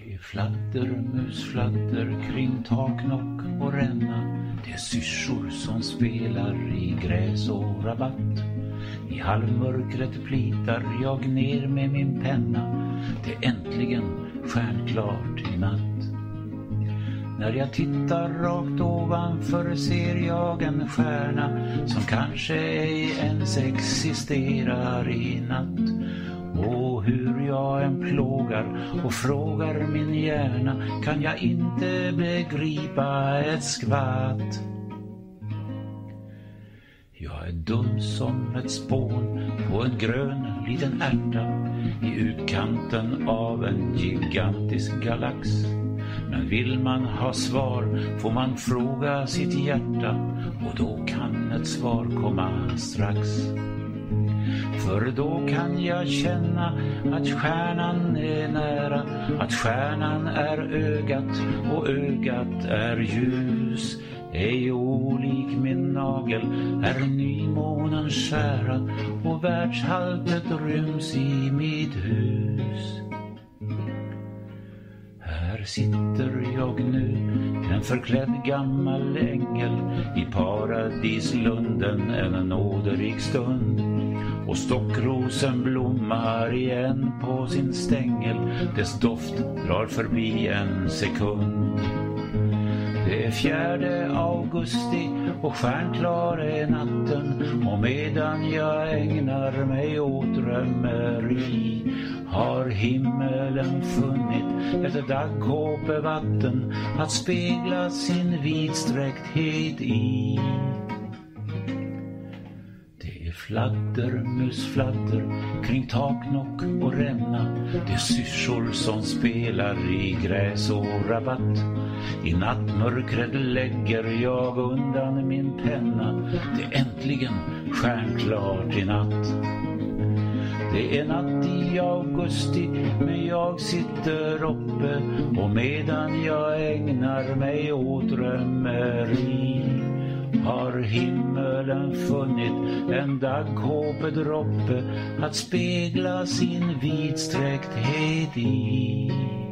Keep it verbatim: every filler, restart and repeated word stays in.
Det är fladdermusfladder kring taknock och ränna. Det är syrsor som spelar i gräs och rabatt. I halvmörkret plitar jag ner med min penna. Det är äntligen stjärnklart i natt. När jag tittar rakt ovanför ser jag en stjärna som kanske ej ens existerar i natt. Och hur jag än plågar och frågar min hjärna kan jag inte begripa ett skvatt. Jag är dum som ett spån på en grön liten ärta i utkanten av en gigantisk galax. Men vill man ha svar får man fråga sitt hjärta, och då kan ett svar komma strax. För då kan jag känna att stjärnan är nära, att stjärnan är ögat och ögat är ljus. Ej olik min nagel är nymånen skära, och världshaltet ryms i mitt hus. Här sitter jag nu, en förklädd gammal ängel, i paradislunden en nåderik stund. Och stockrosen blommar igen på sin stängel, dess doft drar förbi en sekund. Det är fjärde augusti och stjärnklar är natten, och medan jag ägnar mig åt drömmeri har himmelen funnit ett daggkåpevatten att spegla sin vidsträckthet i. Det är fladdermusfladder kring taknock och ränna. Det är syrsor som spelar i gräs och rabatt. I nattmörkret lägger jag undan min penna. Det är äntligen stjärnklart i natt. Det är natt i augusti, men jag sitter uppe, och medan jag ägnar mig åt drömmeri har himmelen funnit en daggkåpedroppe att spegla sin vidsträckthet i.